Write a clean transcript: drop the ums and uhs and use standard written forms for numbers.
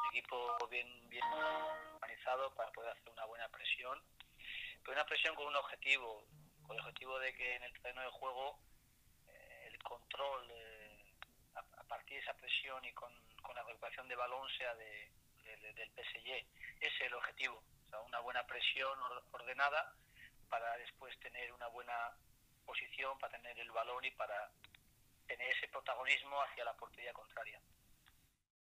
equipo bien organizado para poder hacer una buena presión, pero una presión con el objetivo de que en el terreno de juego el control a partir de esa presión y con la recuperación de balón sea del PSG. Ese es el objetivo, o sea, una buena presión ordenada para después tener una buena posición, para tener el balón y para tener ese protagonismo hacia la portería contraria.